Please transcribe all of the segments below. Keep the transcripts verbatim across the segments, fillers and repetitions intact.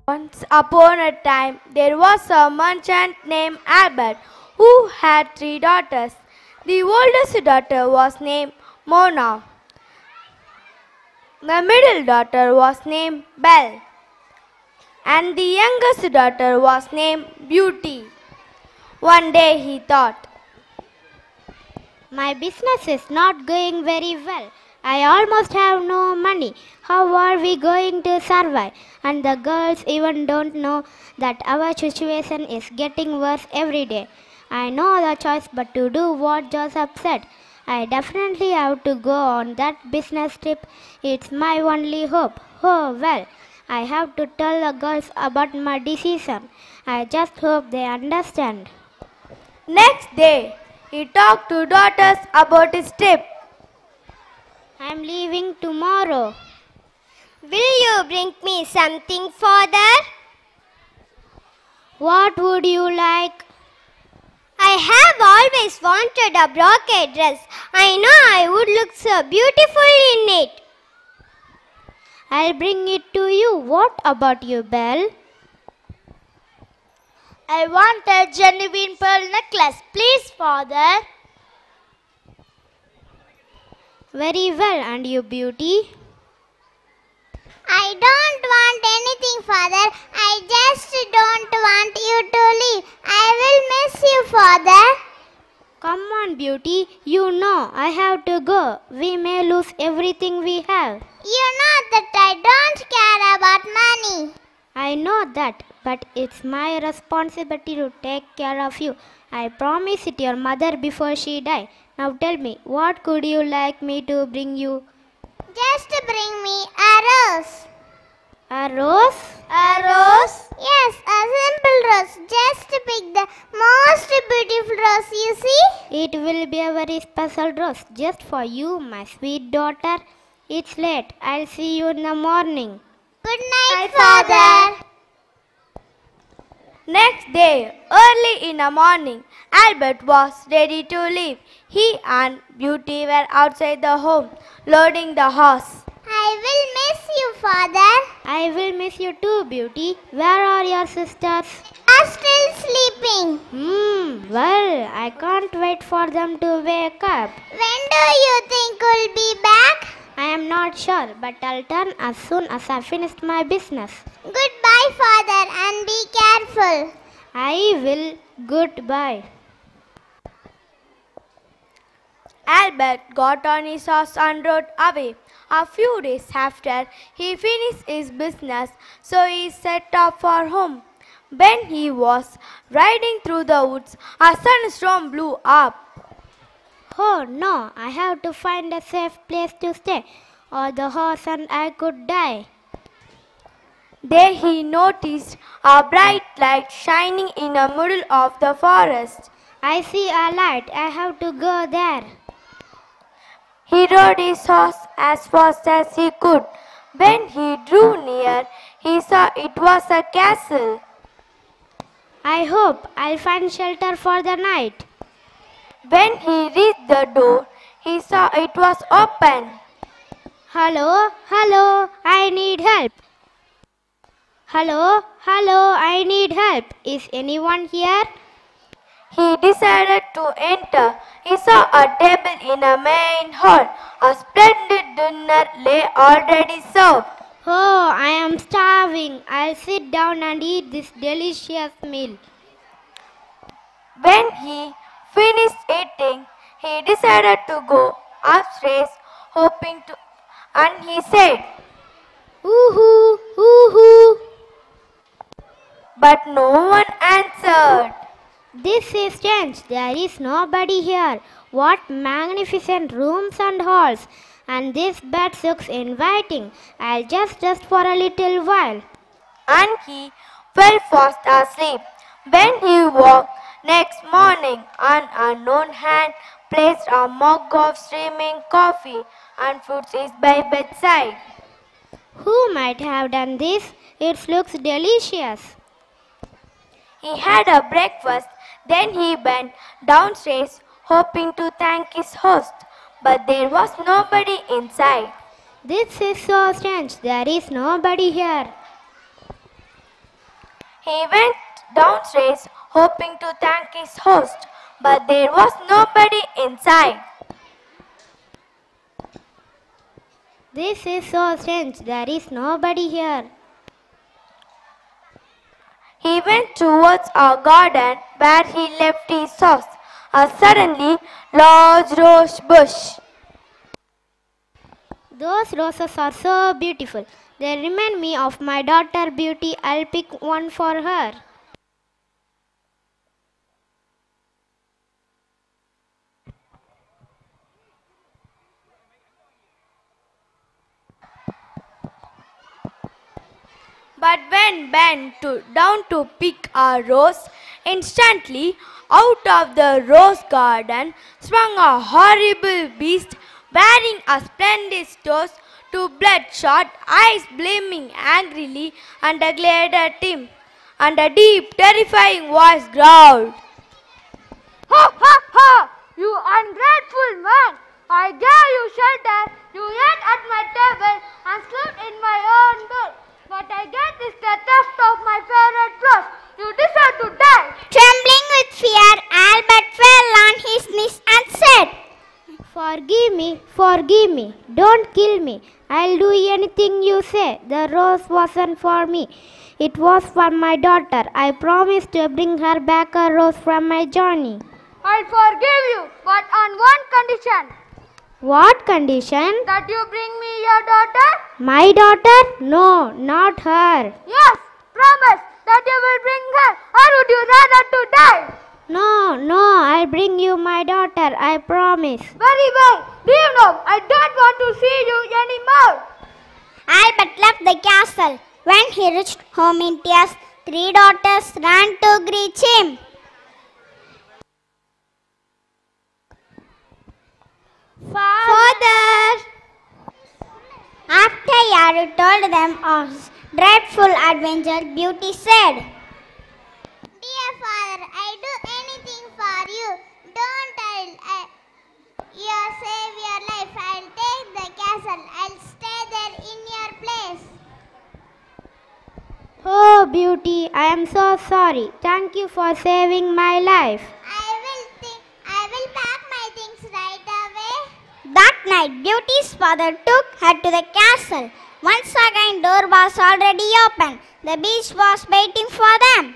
Once upon a time, there was a merchant named Albert who had three daughters. The oldest daughter was named Mona. The middle daughter was named Belle, and the youngest daughter was named Beauty. One day he thought, my business is not going very well. I almost have no money. How are we going to survive? And the girls even don't know that our situation is getting worse every day. I know the choice but to do what Joseph said. I definitely have to go on that business trip. It's my only hope. Oh well, I have to tell the girls about my decision. I just hope they understand. Next day, he talked to daughters about his trip. I'm leaving tomorrow. Will you bring me something, Father? What would you like? I have always wanted a brocade dress. I know I would look so beautiful in it. I'll bring it to you. What about you, Belle? I want a genuine pearl necklace, please, Father. Very well, and you, Beauty? I don't want anything, Father. I just don't want you to leave. I will miss you, Father. Come on, Beauty. You know I have to go. We may lose everything we have. You know that I don't care about money. I know that, but it's my responsibility to take care of you. I promised it your mother before she died. Now tell me, what could you like me to bring you? Just bring me a rose. A rose? A rose? Yes, a simple rose. Just pick the most beautiful rose you see. It will be a very special rose just for you, my sweet daughter. It's late. I'll see you in the morning. Good night, Father. Next day, early in the morning, Albert was ready to leave. He and Beauty were outside the home, loading the horse. I will miss you, Father. I will miss you too, Beauty. Where are your sisters? Are still sleeping. Hmm, well, I can't wait for them to wake up. When do you think we'll be back? I am not sure, but I'll turn as soon as I finish my business. Goodbye, Father, and be careful. I will. Goodbye. Albert got on his horse and rode away. A few days after, he finished his business, so he set off for home. When he was riding through the woods, a thunderstorm blew up. Oh no, I have to find a safe place to stay, or the horse and I could die. There he noticed a bright light shining in the middle of the forest. I see a light. I have to go there. He rode his horse as fast as he could. When he drew near, he saw it was a castle. I hope I'll find shelter for the night. When he reached the door, he saw it was open. Hello, hello, I need help. Hello, hello, I need help. Is anyone here? He decided to enter. He saw a table in a main hall. A splendid dinner lay already served. Oh, I am starving. I'll sit down and eat this delicious meal. When he finished eating, he decided to go upstairs, hoping to, and he said, "Ooh-hoo, ooh-hoo." But no one answered. This is strange. There is nobody here. What magnificent rooms and halls. And this bed looks inviting. I'll just rest for a little while. And he fell fast asleep. When he woke next morning, an unknown hand placed a mug of steaming coffee and fruits by bedside. Who might have done this? It looks delicious. He had a breakfast, then he went downstairs hoping to thank his host, but there was nobody inside. This is so strange. There is nobody here. He went downstairs hoping to thank his host, but there was nobody inside. This is so strange. There is nobody here. He went towards a garden where he left his horse. A suddenly large rose bush. Those roses are so beautiful. They remind me of my daughter Beauty. I'll pick one for her. But when bent to, down to pick a rose, instantly out of the rose garden sprung a horrible beast wearing a splendid toes, two bloodshot eyes gleaming angrily, and a glared at him, and a deep, terrifying voice growled, Ha ha ha! You ungrateful man! I gave you shelter, you ate at my table and slept in my own bed. But again is the theft of my favorite clothes. You deserve to die. Trembling with fear, Albert fell on his knees and said, Forgive me, forgive me. Don't kill me. I'll do anything you say. The rose wasn't for me. It was for my daughter. I promised to bring her back a rose from my journey. I'll forgive you, but on one condition. What condition? That you bring me your daughter? My daughter? No, not her. Yes, promise that you will bring her, or would you rather to die? No, no, I'll bring you my daughter. I promise. Very well. Leave now. I don't want to see you anymore. Albert left the castle. When he reached home in tears, three daughters ran to greet him. Father! After Yaru told them of his dreadful adventure, Beauty said, Dear father, I do anything for you. Don't I'll, I, you save your life. I'll take the castle. I'll stay there in your place. Oh, Beauty, I am so sorry. Thank you for saving my life. I will think. I will pack my things right away. That night, Beauty's father took her to the castle. Once again, door was already open. The beast was waiting for them.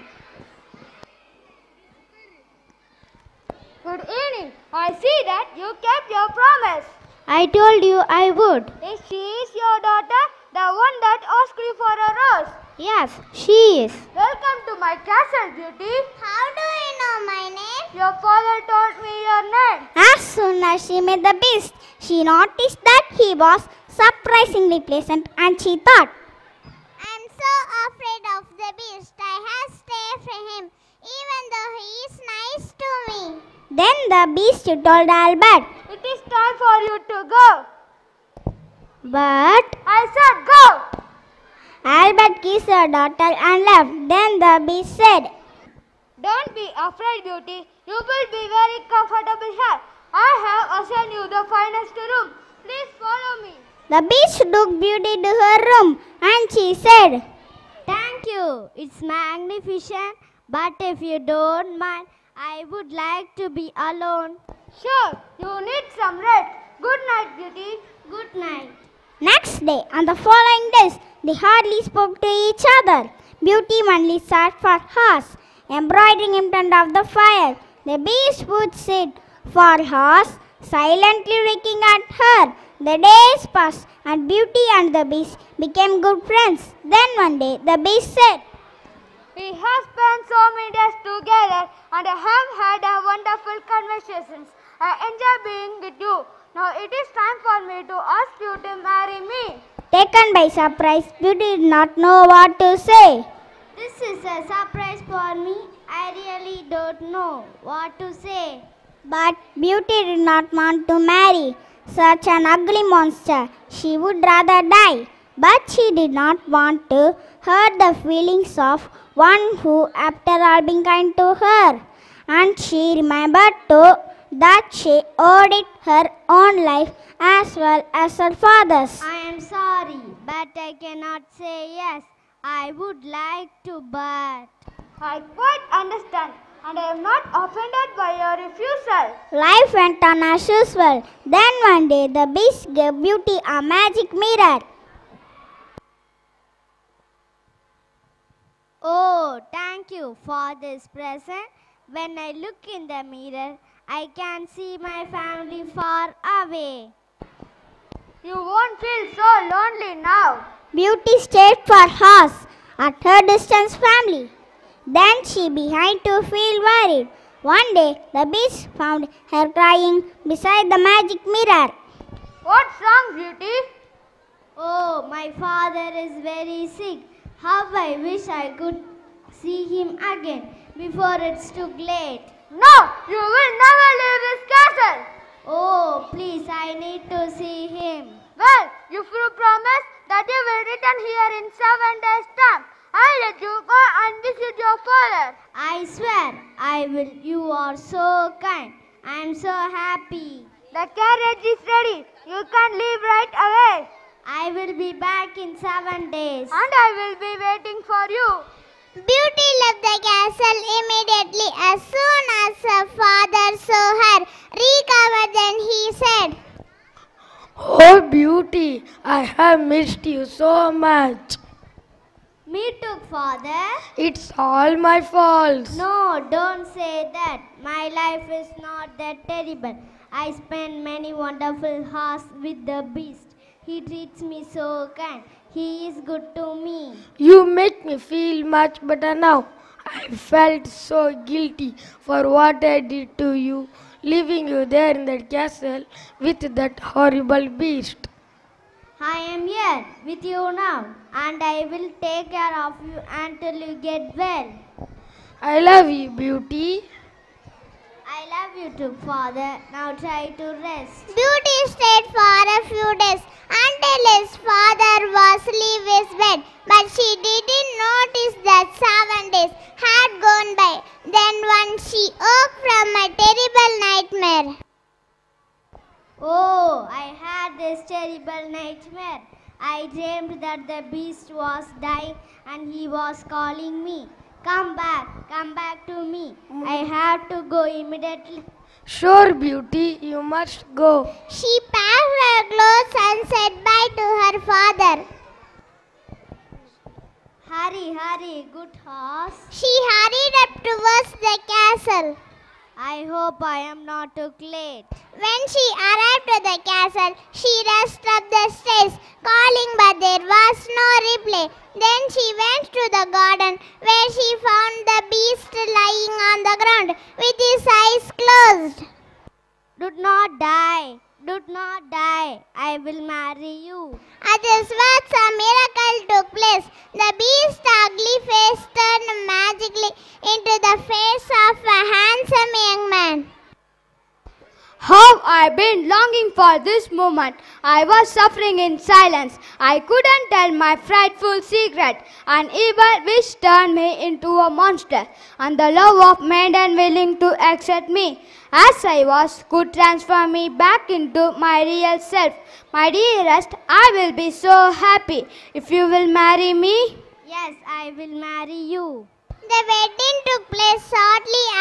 Good evening. I see that you kept your promise. I told you I would. Is she is your daughter, the one that asked you for a rose? Yes, she is. Welcome to my castle, Beauty. How do you know my name? Your father told me your name. As soon as she met the beast, she noticed that he was surprisingly pleasant and she thought, I'm so afraid of the beast. I have to stay from him, even though he is nice to me. Then the beast told Albert, It is time for you to go. But I said go. Albert kissed her daughter and left. Then the beast said, Don't be afraid, Beauty. You will be very comfortable here. I have assigned you the finest room. Please follow me. The beast took Beauty to her room and she said, thank you. It's magnificent. But if you don't mind, I would like to be alone. Sure, you need some rest. Good night, Beauty. Good night. Next day and the following days, they hardly spoke to each other. Beauty only sat for hours, embroidering in front of the fire. The beast would sit for hours, silently looking at her. The days passed, and Beauty and the beast became good friends. Then one day, the beast said, We have spent so many days together and have had a wonderful conversations. I enjoy being with you. Now it is time for me to ask you to marry me. Taken by surprise, Beauty did not know what to say. This is a surprise for me. I really don't know what to say. But Beauty did not want to marry such an ugly monster. She would rather die. But she did not want to hurt the feelings of one who, after all, been kind to her. And she remembered too that she owed it her own life as well as her father's. I am sorry, but I cannot say yes. I would like to, but... I quite understand, and I am not offended by your refusal. Life went on as usual. Then one day the Beast gave Beauty a magic mirror. Oh, thank you for this present. When I look in the mirror, I can see my family far away. You won't feel so lonely now. Beauty stayed for hours at her distant family. Then she began to feel worried. One day, the Beast found her crying beside the magic mirror. What's wrong, Beauty? Oh, my father is very sick. How I wish I could see him again before it's too late. No, you will never leave this castle. Oh, please, I need to see him. Well, if you promise that you will return here in seven days' time, I'll let you go and visit your father. I swear, I will. You are so kind. I am so happy. The carriage is ready. You can leave right away. I will be back in seven days. And I will be waiting for you. Beauty left the castle immediately. As soon as her father saw her recover, then he said, Oh, Beauty, I have missed you so much. Me too, father. It's all my fault. No, don't say that. My life is not that terrible. I spend many wonderful hours with the Beast. He treats me so kind. He is good to me. You make me feel much better now. I felt so guilty for what I did to you, leaving you there in that castle with that horrible beast. I am here with you now, and I will take care of you until you get well. I love you, Beauty. I love you too, Father. Now try to rest. Beauty stayed for a few days until his father was leave his bed. But she didn't notice that seven days had gone by. Then once she woke from a terrible nightmare. Oh, I had this terrible nightmare. I dreamed that the beast was dying and he was calling me. Come back, come back to me. I have to go immediately. Sure, Beauty, you must go. She packed her clothes and said bye to her father. Hurry, hurry, good horse. She hurried up towards the castle. I hope I am not too late. When she arrived to the castle, she rushed up the stairs, calling, but there was no reply. Then she went to the garden, where she found the beast lying on the ground with his eyes closed. Do not die. Do not die. I will marry you. At these words, a miracle took place. The beast's ugly face turned magically into the face of a handsome young man. How I've been longing for this moment. I was suffering in silence. I couldn't tell my frightful secret. An evil wish turned me into a monster, and the love of maiden willing to accept me as I was could transform me back into my real self. My dearest, I will be so happy if you will marry me. Yes, I will marry you. The wedding took place shortly